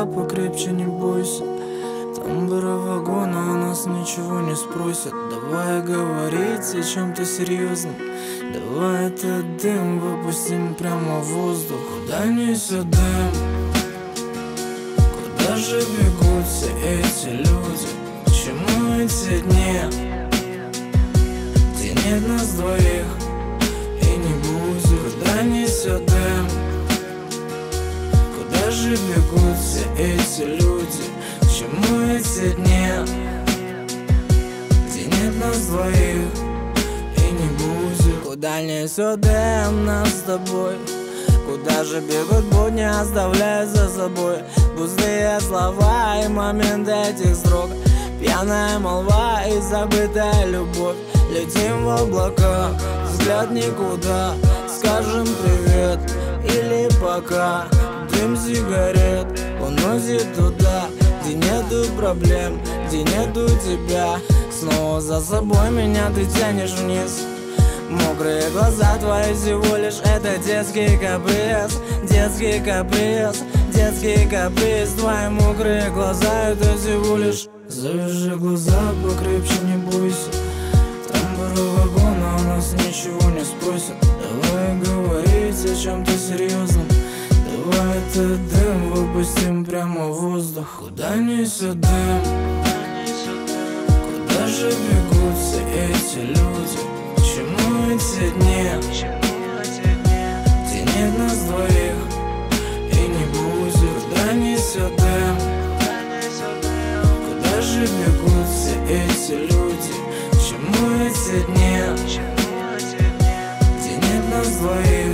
глаза покрепче, не бойся. Тамбура вагона, у нас ничего не спросят. Давай говорить о чем-то серьезном. Давай этот дым выпустим прямо в воздух. Куда несет дым? Куда же бегут все эти люди? К чему эти дни, где нет нас двоих и не будет? Куда несет дым? Куда же бегут все эти люди? К чему эти дни, где нет нас двоих и не будет? Куда несет дым нас с тобой? Куда же бегут будни, оставляя за собой пустые слова и моменты этих строк? Пьяная молва и забытая любовь. Летим в облака, взгляд никуда. Скажем привет или пока. Дым сигарет уносит туда, где нету проблем, где нету тебя. Снова за собой меня ты тянешь вниз. Мокрые глаза твои всего лишь это детский каприз. Детский каприз, детский каприз. Твои мокрые глаза это всего лишь. Завяжи глаза покрепче, не бойся. Тамбура вагона, у нас ничего не спросят. Давай говорить о чем-то серьезном. Давай этот дым выпустим прямо в воздух. Куда несет дым? Куда же бегут все эти люди? К чему эти дни, где нет нас двоих и не будет? Куда несет дым? Куда же бегут все эти люди? К чему эти дни, где нет нас двоих?